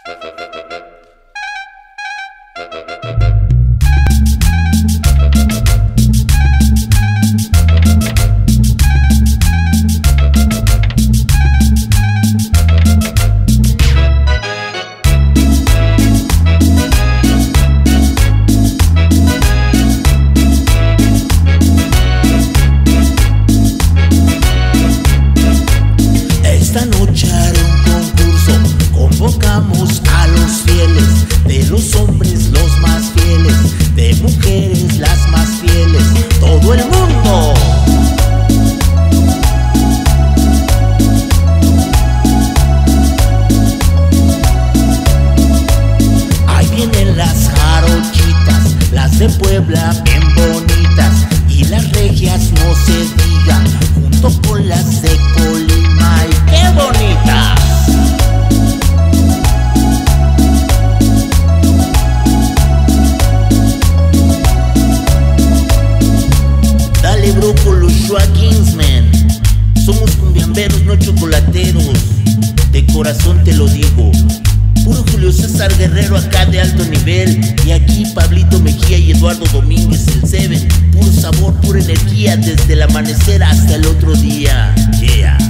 Esta noche haré un concurso, convocamos a los fieles, de los hombres los más fieles, de mujeres las más fieles, todo el mundo. Ahí vienen las jarochitas, las de Puebla bien bonitas, y las regias no se diga, junto con las de Colima. ¡Ay, qué bonitas! Dale bro con los Joaquinsmen, somos cumbiamberos, no chocolateros, de corazón te lo digo. Puro Julio César Guerrero acá de alto nivel, y aquí Pablito Mejía y Eduardo Domínguez el Seven. Puro sabor, pura energía, desde el amanecer hasta el otro día. Yeah.